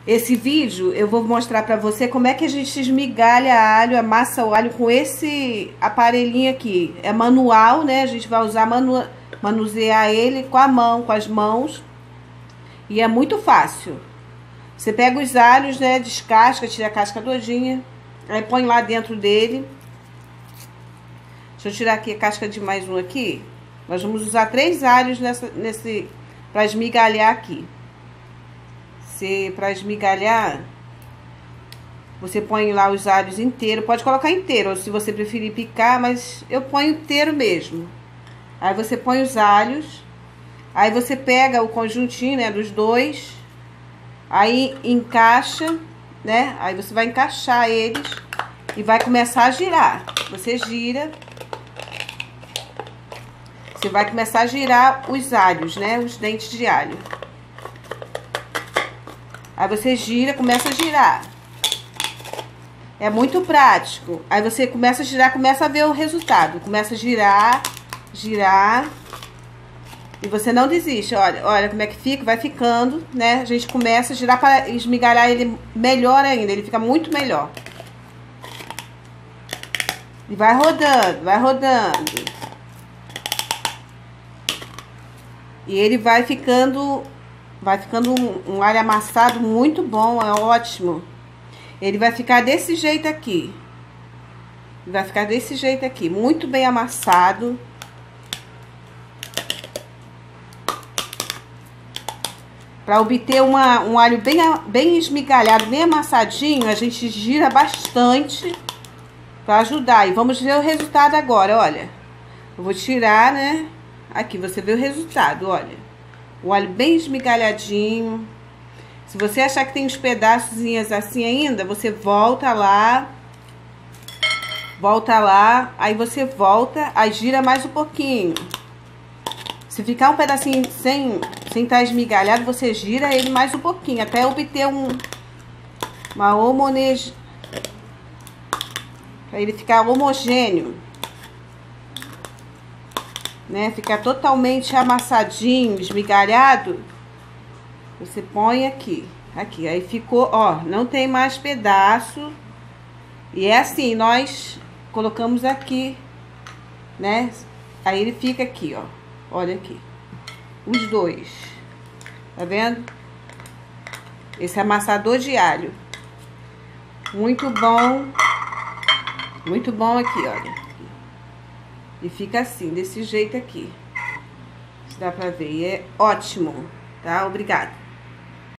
Esse vídeo eu vou mostrar pra você como é que a gente esmigalha alho, amassa o alho com esse aparelhinho aqui. É manual, né? A gente vai usar manusear ele com a mão, com as mãos. E é muito fácil. Você pega os alhos, né? Descasca, tira a casca todinha. Aí põe lá dentro dele. Deixa eu tirar aqui a casca de mais um aqui. Nós vamos usar 3 alhos para esmigalhar aqui. Para esmigalhar, você põe lá os alhos inteiros. Pode colocar inteiro, ou se você preferir picar, mas eu ponho inteiro mesmo. Aí você põe os alhos. Aí você pega o conjuntinho, né, dos dois. Aí encaixa, né? Aí você vai encaixar eles e vai começar a girar. Você gira. Você vai começar a girar os alhos, né? Os dentes de alho. Aí você gira, começa a girar. É muito prático. Aí você começa a girar, começa a ver o resultado. Começa a girar, girar. E você não desiste. Olha como é que fica, vai ficando, né? A gente começa a girar para esmigalhar ele melhor ainda. Ele fica muito melhor. E vai rodando, vai rodando. E ele vai ficando um alho amassado muito bom, é ótimo. Ele vai ficar desse jeito aqui. Vai ficar desse jeito aqui, muito bem amassado. Para obter um alho bem esmigalhado, bem amassadinho, a gente gira bastante para ajudar. E vamos ver o resultado agora, olha. Eu vou tirar, né? Aqui, você vê o resultado, olha. O alho bem esmigalhadinho. Se você achar que tem uns pedaços assim ainda, você volta lá. Volta lá, aí você volta, aí gira mais um pouquinho. Se ficar um pedacinho sem estar esmigalhado, você gira ele mais um pouquinho, até obter uma homogeneidade. Pra ele ficar homogêneo. Né? Ficar totalmente amassadinho, esmigalhado. Você põe aqui. Aqui, aí ficou, ó, não tem mais pedaço. E é assim, nós colocamos aqui, né? Aí ele fica aqui, ó. Olha aqui. Os dois. Tá vendo? Esse amassador de alho. Muito bom. Muito bom aqui, olha. E fica assim, desse jeito aqui. Se dá pra ver. E é ótimo, tá? Obrigada.